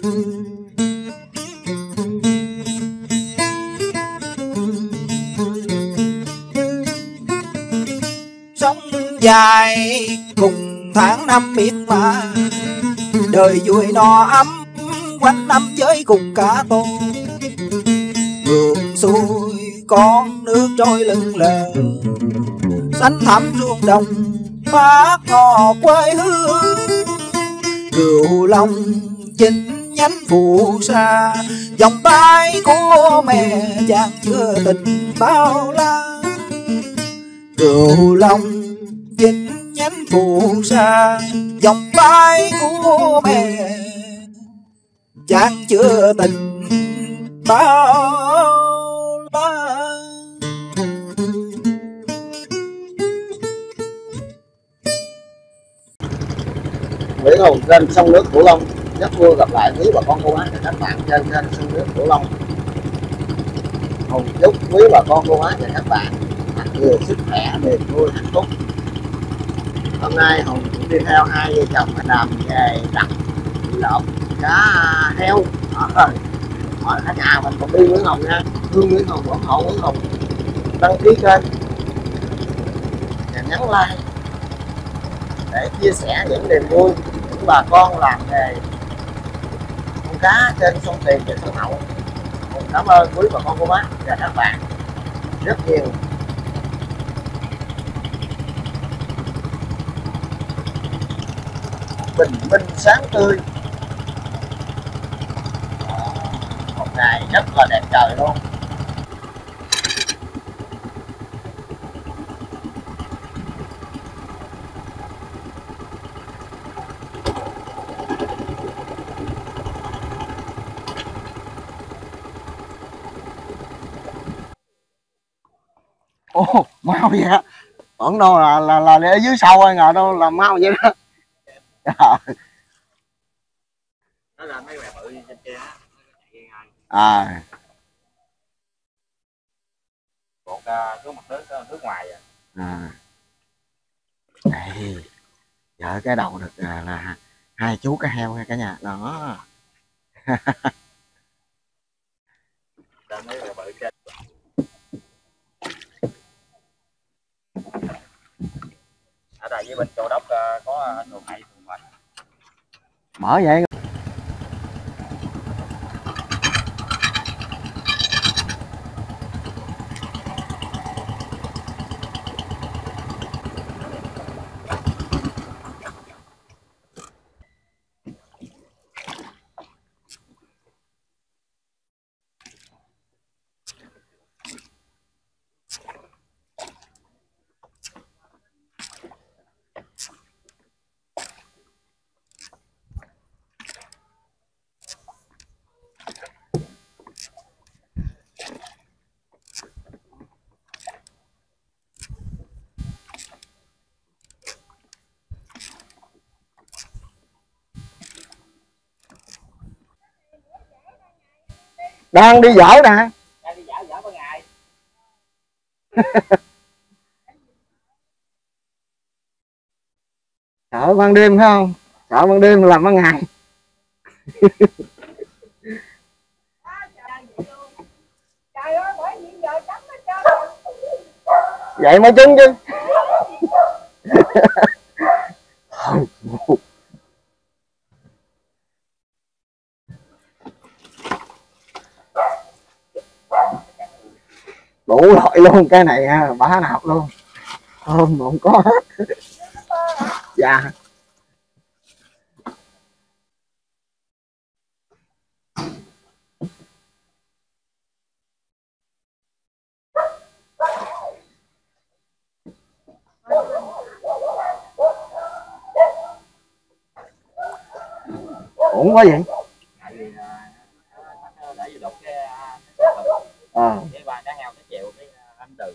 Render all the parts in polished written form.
Sống dài cùng tháng năm miệt mà, đời vui no ấm quanh năm với cùng cả tôi. Ngược xuôi con nước trôi lưng lờ, xanh thẳm ruộng đồng bát ngò quê hương. Cửu Long chinh nhánh phù sa, vòng tay của mẹ chàng chưa tình bao la. Cửu Long chinh nhánh phù sa, vòng tay của mẹ chàng chưa tình bao la. Nguyễn Hùng trên sông nước Cửu Long, rất vui gặp lại quý bà con cô bác và các bạn trên sông nước Cửu Long. Hùng chúc quý bà con cô bác và các bạn thật nhiều sức khỏe, niềm vui, hạnh phúc. Hôm nay Hùng cũng đi theo hai vợ chồng làm nghề đặt lợn cá heo. Mọi cả nhà mình cũng đi Nguyễn Hùng nha, thương Nguyễn Hùng, ủng hộ Nguyễn Hùng, đăng ký kênh và nhấn like để chia sẻ những niềm vui của bà con làm nghề con cá trên sông Tiền và sông Hậu. Mình cảm ơn quý bà con cô bác và các bạn rất nhiều. Bình minh sáng tươi, một ngày rất là đẹp trời luôn. Ồ, mau vậy á. Tưởng đâu là ở dưới sâu thôi, ngờ đâu là mau vậy đó. Nó là mấy bè bự trên kia á. À. Cột xuống mặt nước ngoài rồi. À. Đây. Giờ cái đầu được là hai chú cá heo ha cả nhà. Đó. Là mấy bè bự trên. Ở đây với bên Châu Đốc có thường hay thường mạnh. Mở vậy. Đang đi dở nè. Đang đi dở ban ngày. Sợ ban đêm phải không? Sợ ban đêm làm ban ngày. Vậy mới trúng chứ. Đủ loại luôn, cái này bá nạp luôn, thơm mà không có hết. Dạ. Ổn quá vậy. Cái ba cá heo nó chịu cái anh từ.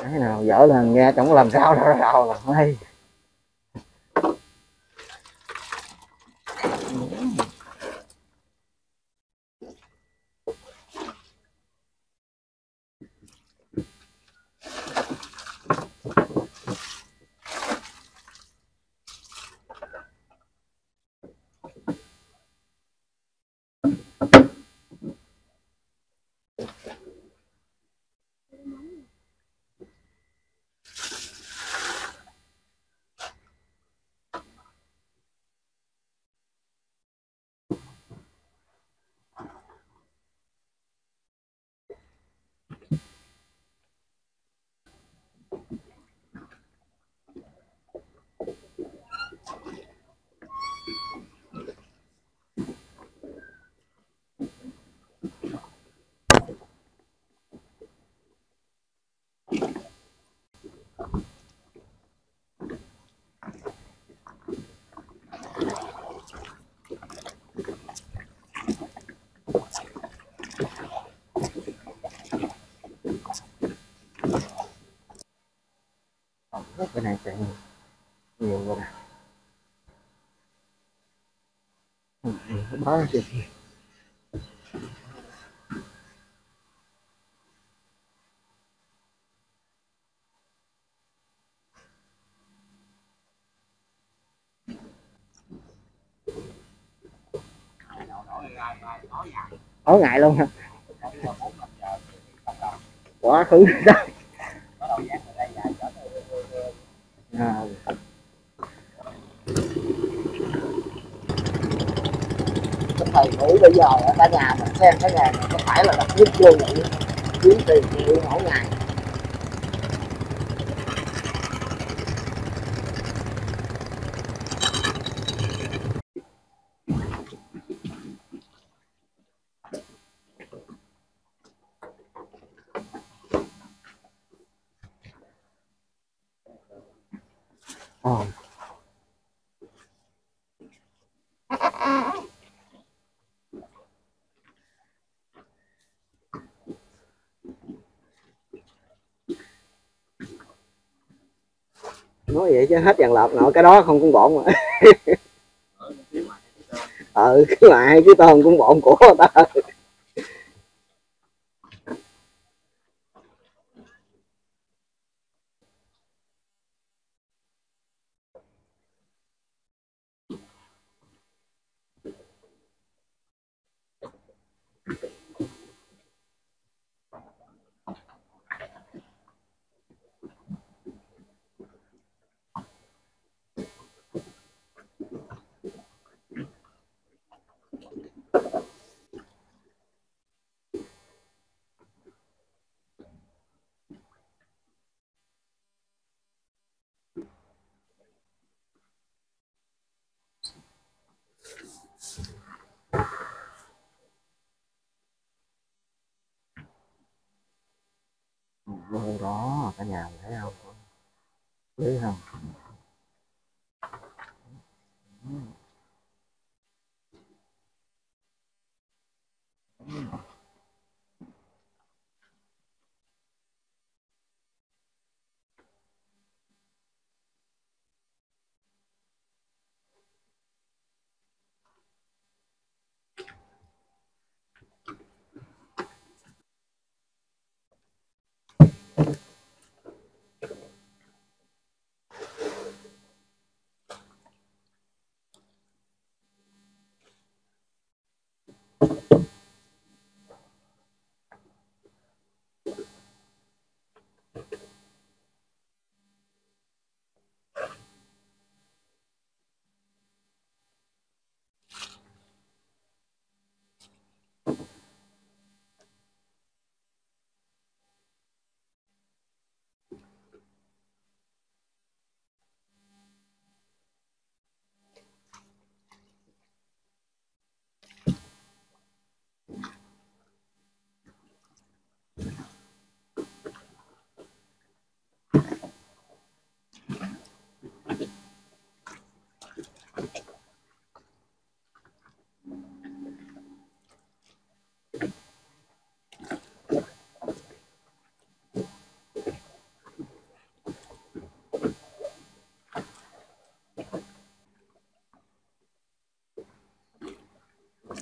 Cái nào dở là nghe chẳng làm sao đâu là hay. Cái này chạy nhiều rồi nè. Đó kìa. Tối ngày luôn hả? Quá khứ đó. À. Cái thầy ngủ bây giờ ở cả nhà mình xem cái ngày này có phải là đập nhất vô vậy, kiếm tiền nhiều mỗi ngày. Nói vậy chứ hết dàn lợp nọ cái đó không cũng bộn mà. Cứ lại cái tôm cũng bộn của người ta. Đó cả nhà thấy không, thấy không?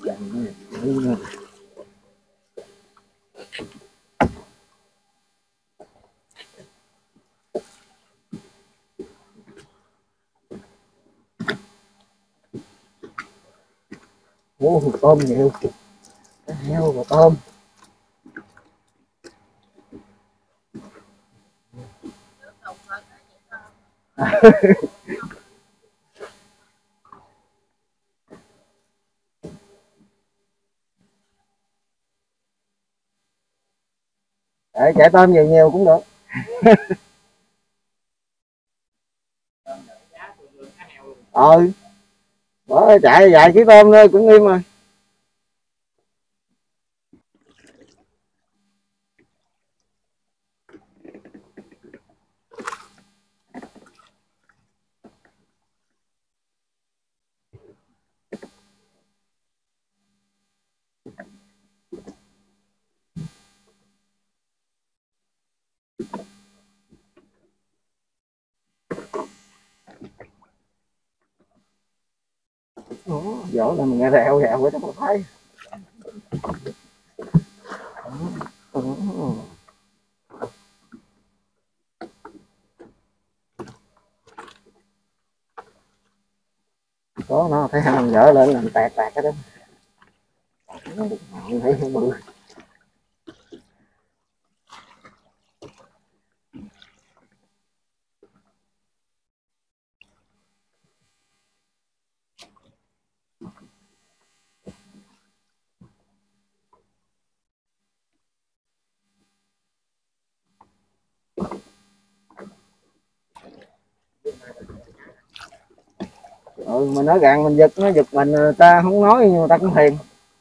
Ủa, tôm nhiều, cá heo và tôm. Để chạy tôm nhiều nhiều cũng được. Bỏ chạy vài ký tôm thôi cũng nghiêm rồi. Vỗ là mình nghe rẹo rẹo với nó thấy. Có nó thấy mình dở lên làm tẹt tẹt cái đó. Thấy không bự. Mình nói gạn mình giật nó giật mình, người ta không nói nhưng người ta cũng thiền.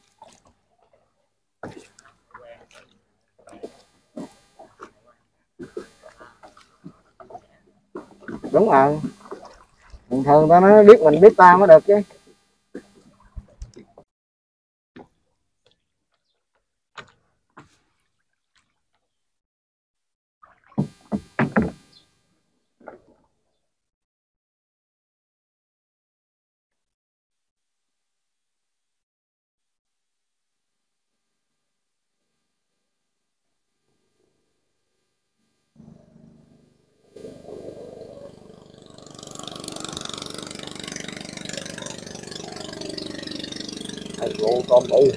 Đúng rồi, thường thường ta nói biết mình biết ta mới được chứ. Vụ con bự.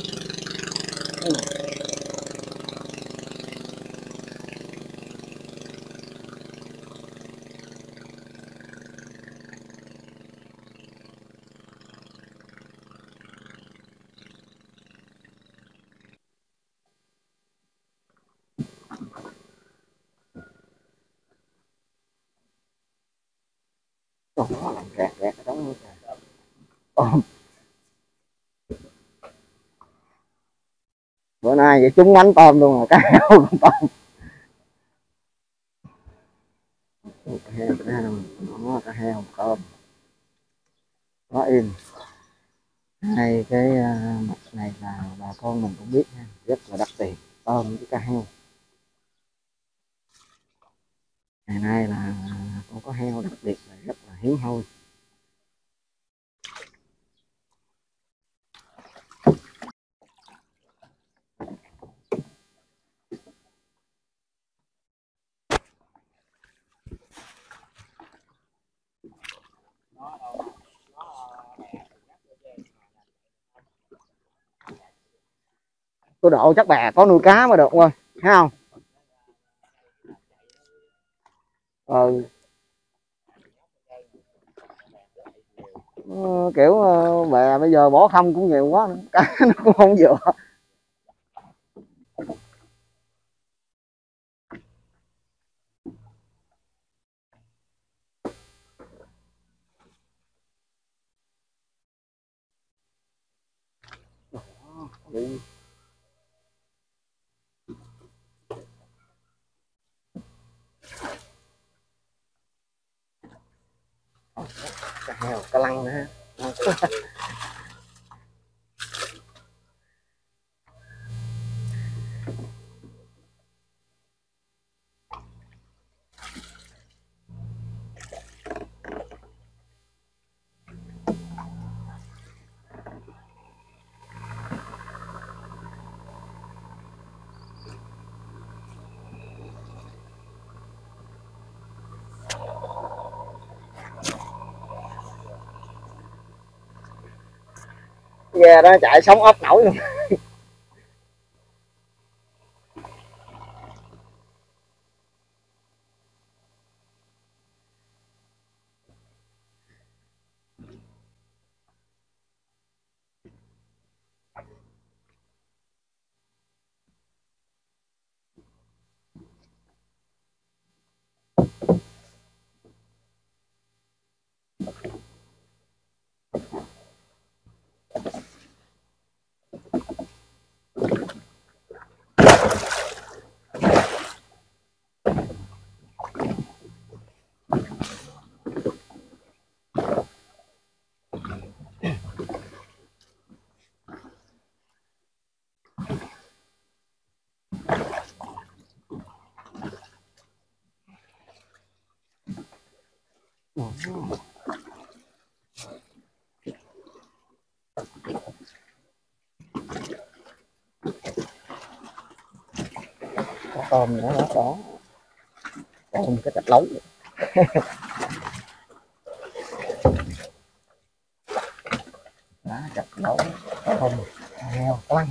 Nó làm rẹt rẹt ở đó. Bữa nay vậy trúng mánh tôm luôn rồi, cá heo con tôm. Cá heo nó cá heo tôm quá im. Hai cái mặt này là bà con mình cũng biết ha, rất là đắt tiền, tôm với cá heo. Ngày nay là con có heo đặc biệt là rất là hiếm hoi. Tôi độ chắc bà có nuôi cá mới được thôi, thấy không? Kiểu bè bây giờ bỏ không cũng nhiều quá, cá nó cũng không vừa. Cá heo, cá lăng nữa. Ghe đó chạy sống ốc nổi luôn. Có tôm nữa đó, có tôm cái cách lấu. Đó, chặt lấu tôm heo lăng.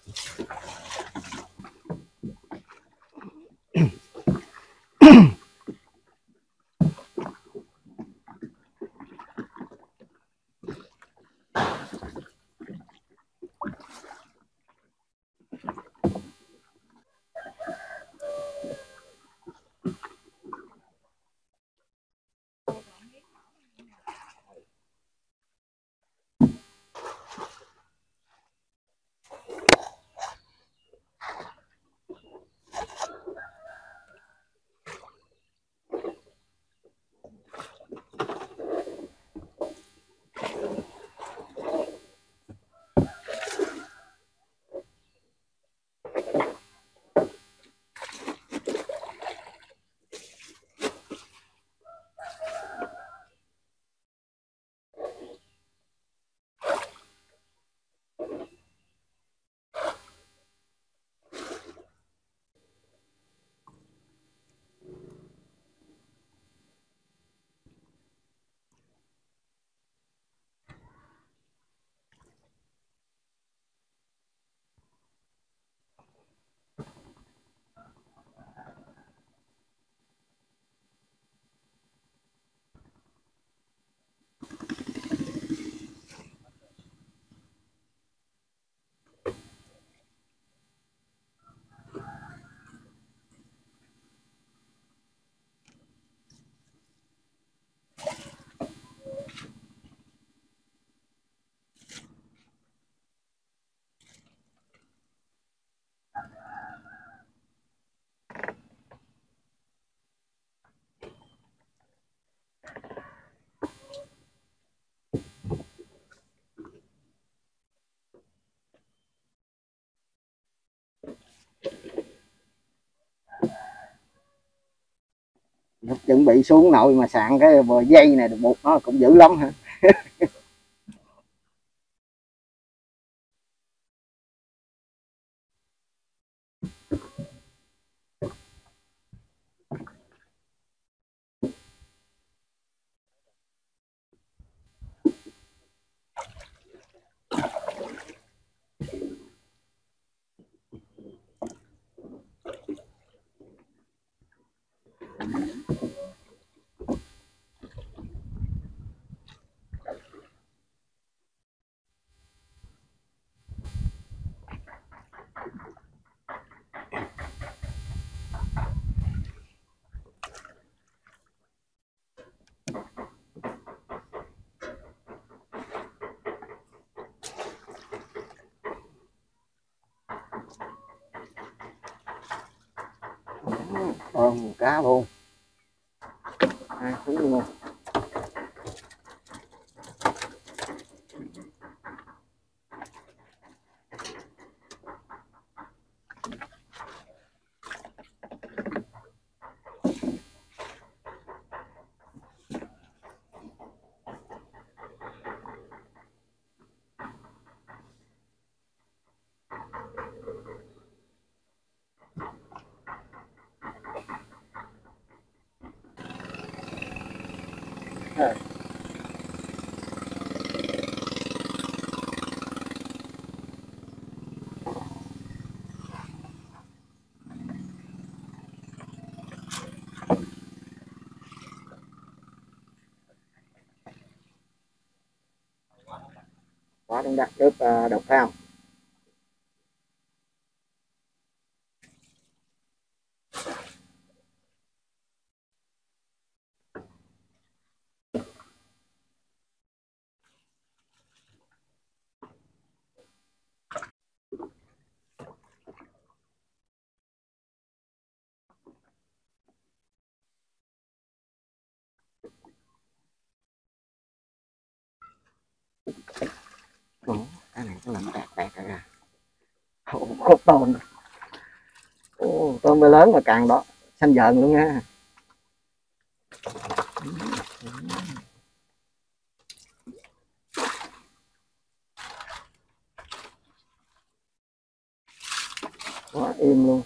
Lúc chuẩn bị xuống nồi mà sạn cái bờ dây này buộc nó cũng dữ lắm hả. Tôm cá luôn, hai thú luôn. đặt trước độc phao. Ủa, cái này nó làm tẹt ra. Ủa, tôm. Ồ, tôm bê lớn mà càng đó xanh dần luôn nha. Quá im luôn.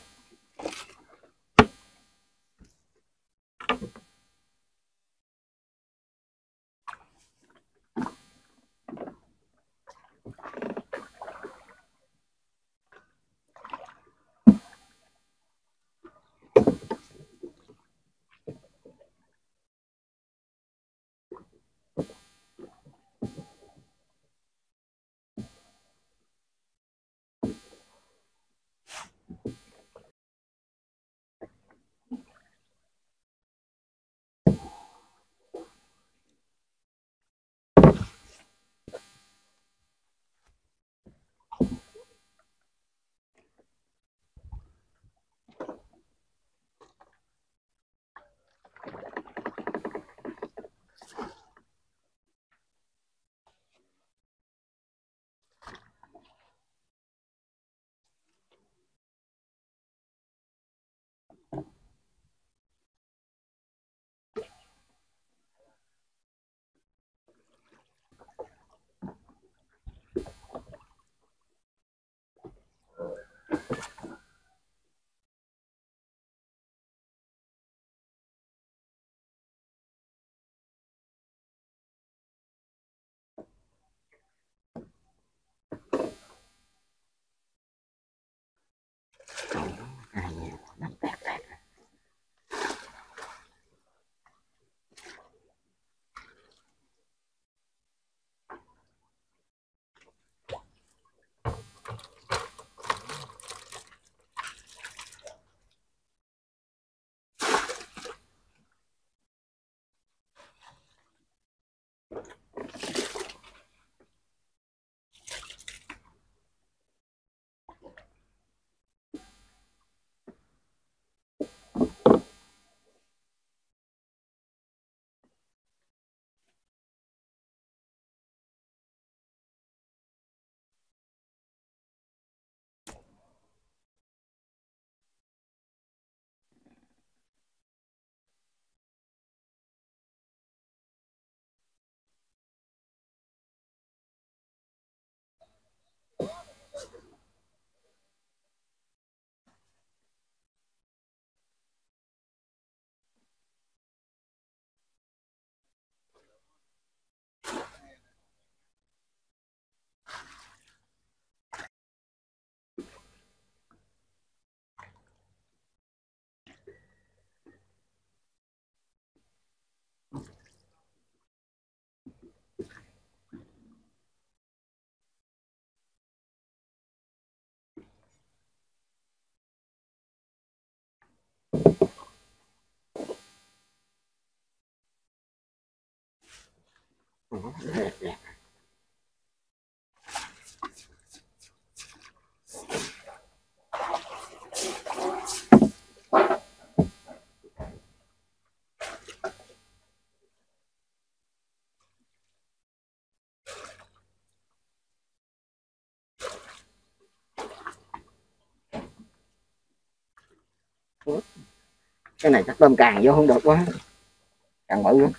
Cái này chắc tôm càng vô không được quá, càng bự quá.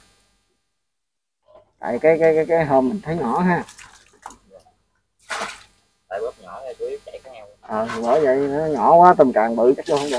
Tại cái hôm mình thấy nhỏ ha. Tại bớt nhỏ thì chủ yếu chạy cá heo. Bởi vậy nó nhỏ quá, tôm càng bự chắc vô không được.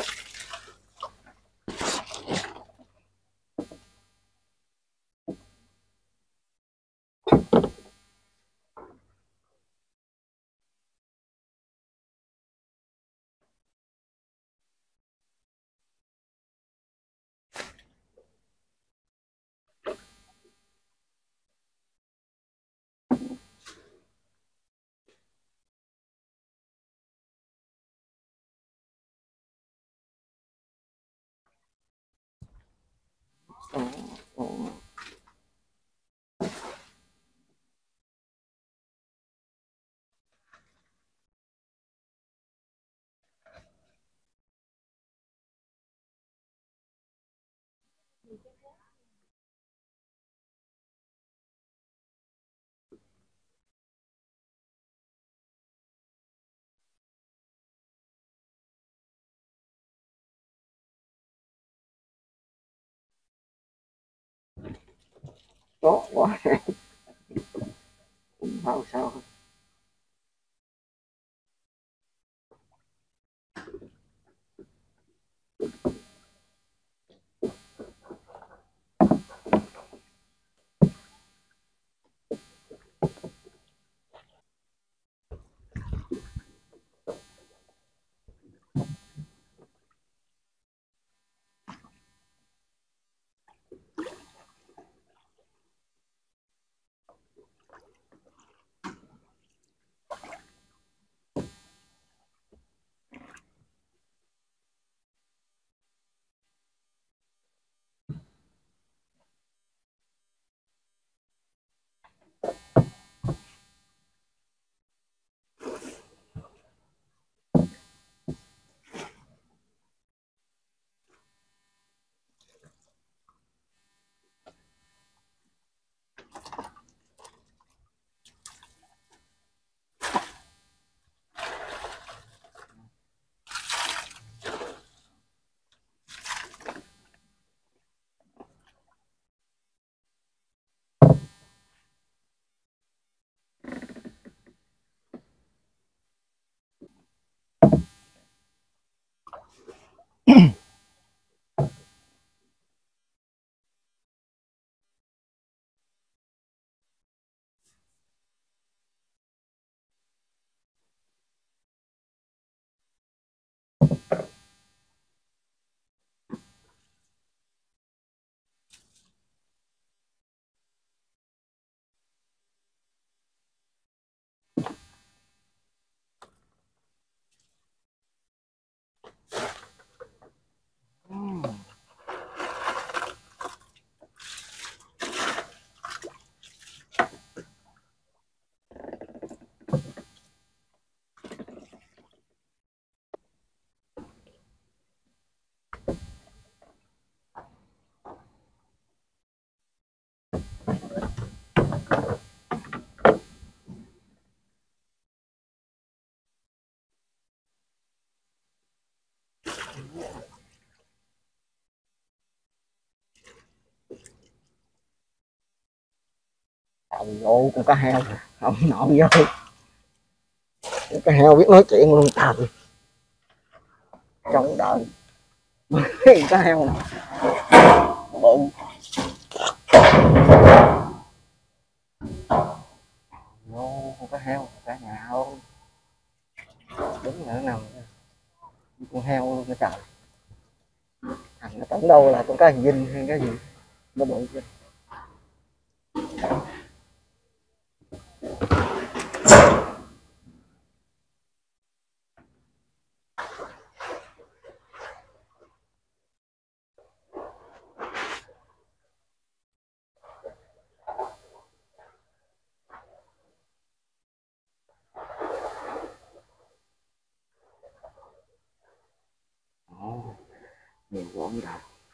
Tốt quá. Không sao sao. Ông vô con cá heo, ông nội vô con cá heo biết nói chuyện luôn trời trong đời. Cá heo này bự vô con cá heo cả nhà ơi, đúng là nó nằm con heo luôn cái trời. Thằng nó tưởng đâu là con cá vinh hay cái gì nó bự chứ. Nhiều quá rồi.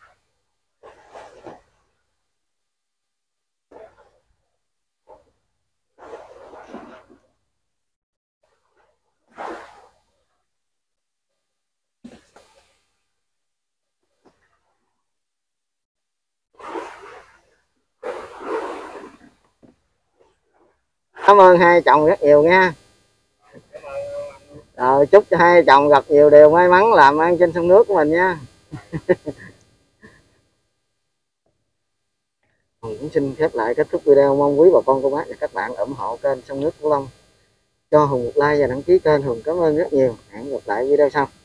Cảm ơn hai chồng rất nhiều nha. Rồi chúc cho hai chồng gặp nhiều điều may mắn làm ăn trên sông nước của mình nha. Hùng cũng xin khép lại kết thúc video, mong quý bà con cô bác và các bạn ủng hộ kênh Sông Nước Cửu Long, cho Hùng một like và đăng ký kênh. Hùng cảm ơn rất nhiều. Hẹn gặp lại video sau.